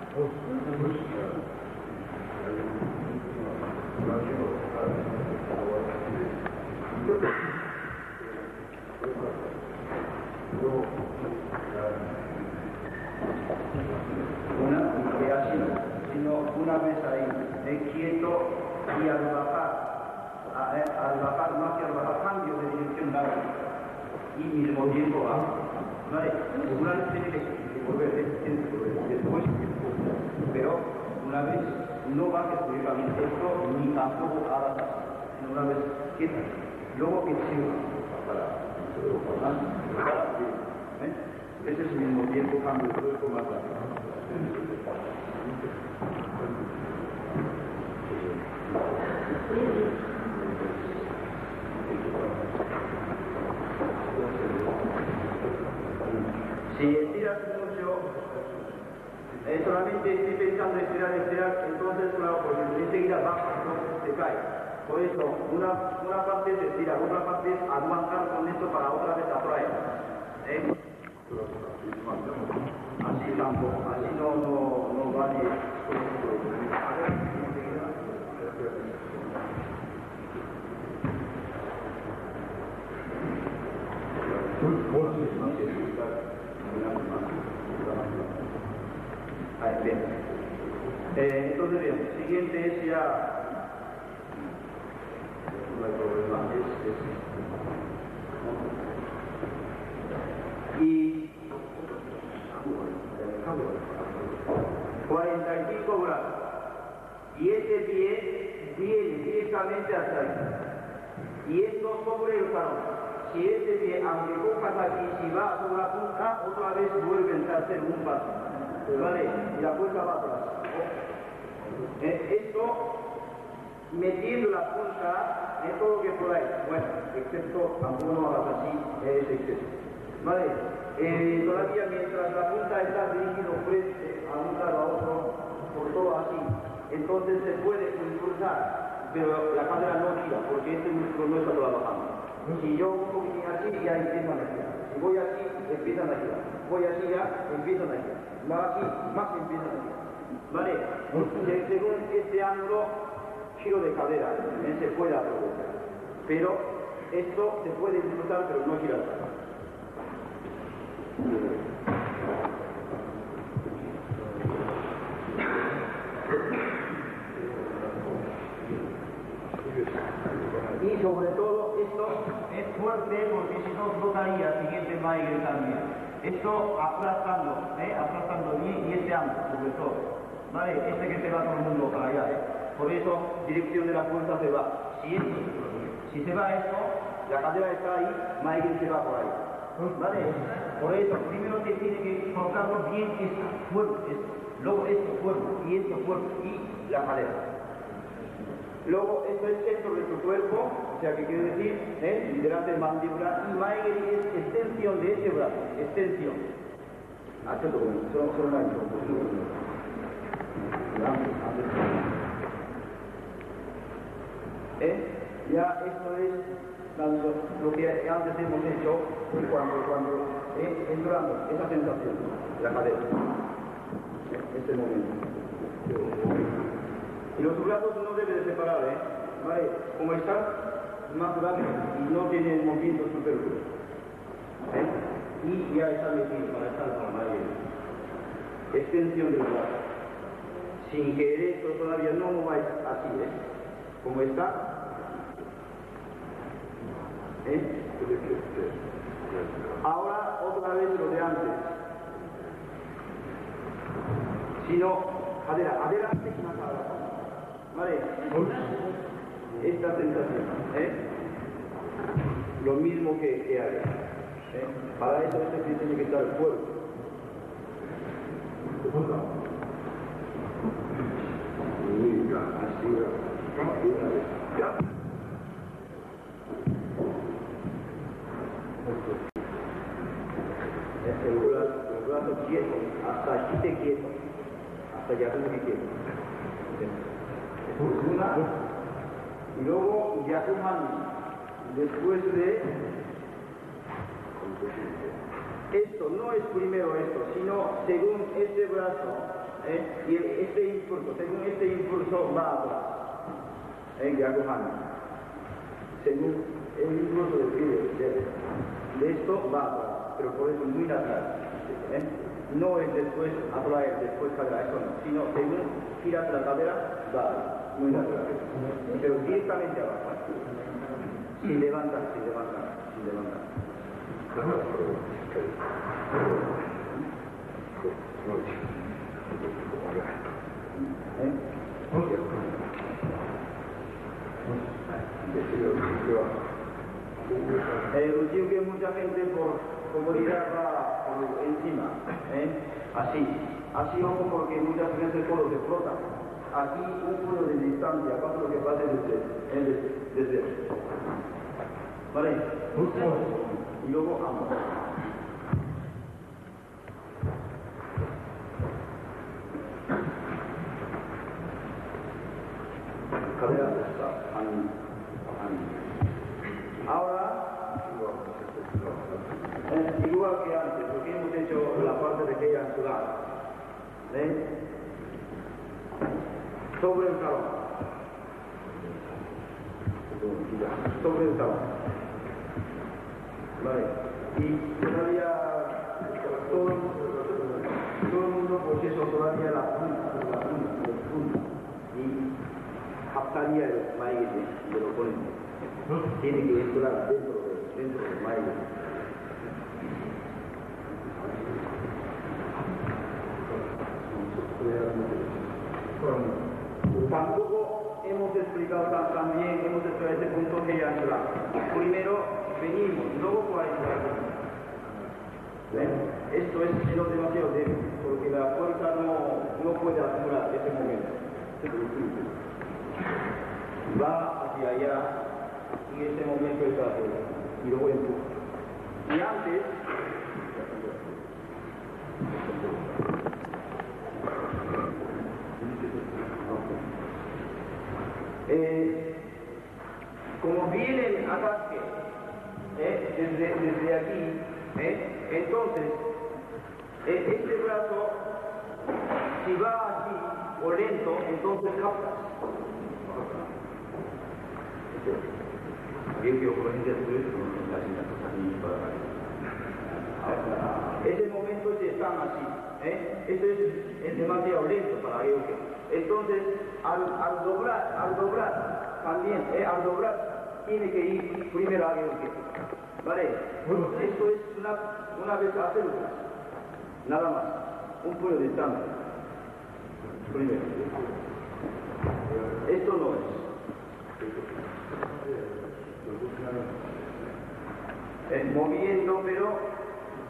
Una, que así no, sino una vez ahí, eh, quieto y al bajar, a, eh, al bajar más que al bajar, cambio de dirección larga y mismo tiempo bajo. ¿Vale? Una vez tiene que volver, tiene que volver, después, pero una vez no bajes únicamente esto ni tampoco hagas así, sino una vez quieta, luego que siga para. ¿Eh? Ese es el mismo tiempo, cambio el cuerpo más rápido. Si estiras mucho, eh, solamente estoy pensando en estirar, estirar, entonces claro, porque enseguida baja, entonces se cae. Por eso, una, una parte es estirar, otra parte es aguantar con esto para otra vez atraer. ¿Eh? Así tampoco, así no, no, no vale. Ahí, bien. Eh, entonces, bien, siguiente es ya. No hay problema, es, es. Y. ¿Cuál es y este pie viene directamente hasta aquí. Y esto sobre el talón. Si este pie, aunque cojas aquí, si va sobre la punta, otra vez vuelven a hacer un paso. ¿Vale? Y la puerta va atrás. Eh, esto, metiendo la punta en todo lo que podáis. Bueno, excepto, tampoco no hagas así, es exceso. ¿Vale? Eh, todavía mientras la punta está dirigida frente a un lado a otro, por todo así, entonces se puede impulsar, pero la cadera no gira, porque este músculo no está trabajando. Si yo un poquitín así, ya empiezan a girar. Si voy así, empiezan a girar. Voy así, ya empiezan a girar. Más así, más empiezan a girar. ¿Vale? Según este ángulo, giro de cadera, eh, se puede aprovechar. Pero esto se puede disfrutar, pero no girar. Y sobre todo esto es fuerte porque si no flotaría el siguiente baile también. Esto aplastando, ¿eh? aplastando bien y este ángulo sobre todo. ¿Vale? Este que se va todo el mundo para allá. ¿eh? Por eso dirección de la fuerza se va. Si, esto, si se va esto, la cadera está ahí, Michael se va por ahí. ¿Vale? Por eso primero te tiene que colocarlo bien esto, fuerte, esto. Luego esto fuerte y esto fuerte y la cadera. Luego, esto es el centro de tu cuerpo, o sea, que quiere decir, ¿eh? Liderante mandíbula, y Maigeri es extensión de este brazo, extensión. Ah, esto es solo, solo una ¿Eh? Ya esto es lo, lo que antes hemos hecho cuando, cuando ¿eh? entramos, esa sensación, la cadera, este momento. Y los brazos no deben de separar, ¿eh? ¿Vale? Como están más grandes y no tienen movimiento superfluo. ¿Eh? Y ya está metido para estar con la extensión del brazo. Sin querer, esto todavía no mováis así, ¿eh? Como está. ¿Eh? Ahora otra vez lo de antes. Si no, cadera, adelante y más adelante. ¿Vale? Esta sensación, ¿eh? Lo mismo que, que haga. ¿eh? Para eso este tiene que estar fuerte. El brazo, el brazo quieto, hasta aquí te quieto, hasta allá te quieto. Una, y luego Yakuman, después de esto, no es primero esto, sino según este brazo, ¿eh? y este impulso, según este impulso va atrás, ¿eh? Yakuman, según el impulso del pie de, de esto va atrás, pero por eso muy atrás, ¿eh? No es después atraer, después cadera, eso no, sino según giras la cadera, va muy atrás, pero directamente abajo, ¿eh? sin levantar, sin levantar, sin levantar. ¿Eh? El último que mucha gente por comodidad va por encima, ¿eh? así, así ojo porque muchas veces el polo se flota. Aquí un puño de distancia, pasa lo que pase desde, eh, desde, desde. ¿Vale? Y luego ambos. Cadera está. Ahora, eh, igual que antes, porque hemos hecho la parte de que ella sudar. ¿Eh? Sobre el talón. Sobre el talón. Vale. Y todavía todo, todo el mundo, pues eso, todavía la punta, la punta, la punta. Y captaría el maíz del oponente. Tiene que entrar dentro, de, dentro del maíz. Tanto hemos explicado también, hemos explicado este punto que ya angular. Primero venimos, luego cuadriculamos. ¿Ven? Esto es sino demasiado débil, porque la fuerza no, no puede acumular ese momento. Va hacia allá y ese momento está afuera. Y luego empuja. Y antes, eh, como viene el ataque eh, desde, desde aquí, eh, entonces eh, este brazo, si va así o lento, entonces capta. Bien que ocurrencia ese momento si están así, ¿eh? Eso es, es demasiado lento para ellos. Entonces, al, al doblar, al doblar, también, ¿eh? al doblar, tiene que ir primero a ellos. ¿Vale? Esto es una, una vez hacerlo, nada más, un puño de distancia. Primero. Esto no es. Eh, moviendo, pero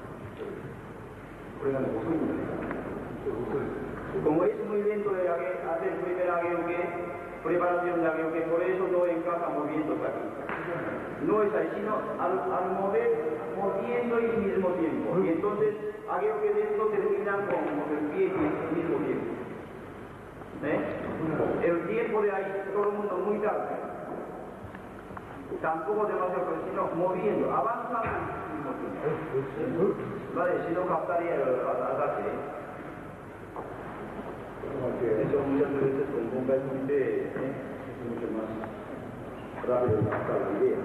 como es muy lento de hacer primer agueoque, preparación de agueoque, por eso no encaja moviendo aquí. No es ahí, sino al, al mover, moviendo y al mismo tiempo. Y entonces agueoque de esto terminan con el pie al mismo tiempo. ¿Eh? El tiempo de ahí, todo el mundo muy tarde. Tampoco demasiado, sino moviendo, avanzando al mismo tiempo. Vale, si no captaría el ataque. Eso muchas veces con bomba de comité ¿eh? es mucho más rápido de captar la idea.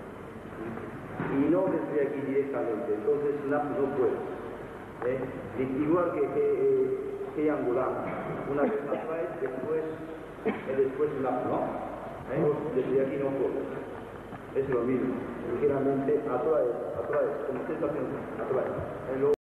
Y no desde aquí directamente, entonces snap no puede. ¿eh? Igual que, que, que angular, una vez atrás, después, después snap, ¿no? ¿Eh? Desde aquí no puede. Es lo mismo, ligeramente atrae, atrae, como sensación, atrae.